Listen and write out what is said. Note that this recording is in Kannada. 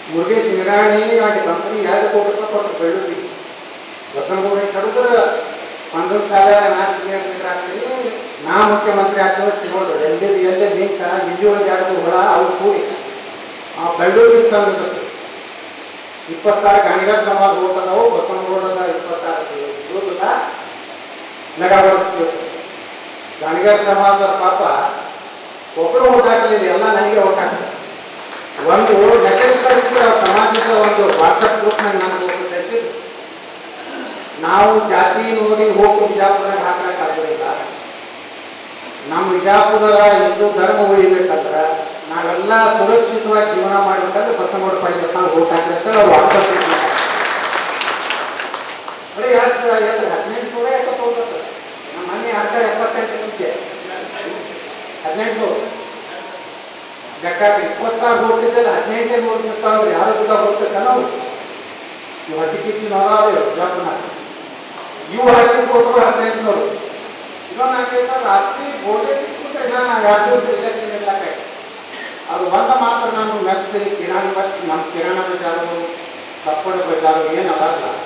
ಮುರುಗೇಶ್ ನಿರಾಣಿ ನಾಟಿ ಕಂಪನಿ 2 ಕೋಟಿ ರೂಪಾಯಿ ಕೊಟ್ಟು ಬೆಳ್ಳುಳ್ಳಿ ಬಸವನಗೌಡ ಕಡಿದ್ರೆ 11 ಸಾಲ ನಾಶಿಗೆ ನಾ ಮುಖ್ಯಮಂತ್ರಿ ಆಗ್ತದೆ ತಿನ್ನೋದು ಎಲ್ಲೇ ಲಿಂಕ ನಿಜವಾಗಿ ಆಡೋದು ಹೊಳ ಅವ್ರು ಕೂಡಿ ಆ ಬೆಳ್ಳುಳ್ಳಿ ತಂದು 20 ಸಾವಿರ ಗಾಣಿಗಾರ ಸಮಾಜ ಹೋಗ್ತದವು ಬಸವನಗೌಡದ 26 ಇರೋದಿಲ್ಲ ನಗಬಡಿಸ್ಬೇಕು ಗಾಣಿಗಾರ ಸಮಾಜ ಪಾಪ ಒಬ್ಬರು ಓಟ್ ಹಾಕಲಿಲ್ಲ ಎಲ್ಲ ನನಗೆ ಓಟ್ ಹಾಕ್ತಾರೆ ಒಂದು ಮೆಸೇಜ್ ಕಳಿಸಿದ್ರೆ ಸಮಾಜದ ಒಂದು ವಾಟ್ಸಪ್ ಗ್ರೂಪ್ನಾಗ ನನಗೆ ಕಳಿಸಿದ್ರು ನಾವು ಜಾತಿ ನೋಡಿ ಹೋಗಿ ಬಿಜಾಪುರದಾಗ ಹಾಕಕ್ಕೆ ಆಗೋದಿಲ್ಲ ನಮ್ಮ ಬಿಜಾಪುರದ ಹಿಂದೂ ಧರ್ಮ ಉಳಿಬೇಕಂದ್ರೆ ನಾವೆಲ್ಲ ಸುರಕ್ಷಿತವಾಗಿ ಜೀವನ ಮಾಡ್ಬೇಕಂದ್ರೆ ಬಸವನಗೌಡ ಪಾಟೀಲ್ ನಾವು ಓಟ್ ಹಾಕಿರ್ತಾರೆ ಅವ್ರು ವಾಟ್ಸಪ್ ಬರೀ 2018 ಎಷ್ಟೊತ್ತು ಹೋಗ್ತಾರೆ ನಮ್ಮ ಮನೆ 2078 ಮುಂಚೆ 18 ಲೆಕ್ಕಾಕ್ರಿ 20 ಸಾವಿರ ಹೋಗ್ತಿದ್ದಲ್ಲ 18 ನೋಡ್ತಿರ್ತಾವ್ರಿ ಯಾರು ಕೂಡ ಹೋಗ್ತಿರ್ತಾರ ನಾವು ಇವು ಹಟ್ಟಿಕಿಚ್ಚಿ ನೋಡಾವ್ರಿ ಬಿಜಾಪುರನಾಗ ಇವು ಹಾಕಿ ಕೊಟ್ಟರು 1500 ಇನ್ನೊಂದು 4 ಸಾವಿರ ರಾತ್ರಿ ಗೋಡೆ ಬಿಟ್ಬಿಟ್ರೆ 2 ದಿವಸ ಇಲೆಕ್ಷನ್ ಇರ್ಲಾಕ ಅದು ಒಂದು ಮಾತ್ರ ನಾನು ಮೆಚ್ತೀನಿ ಕಿರಾಣಿ ಮತ್ತು ನಮ್ಮ ಕಿರಾಣ ಬಜಾರು ಕಪ್ಪಡ ಬಜಾರು ಏನಲ್ಲ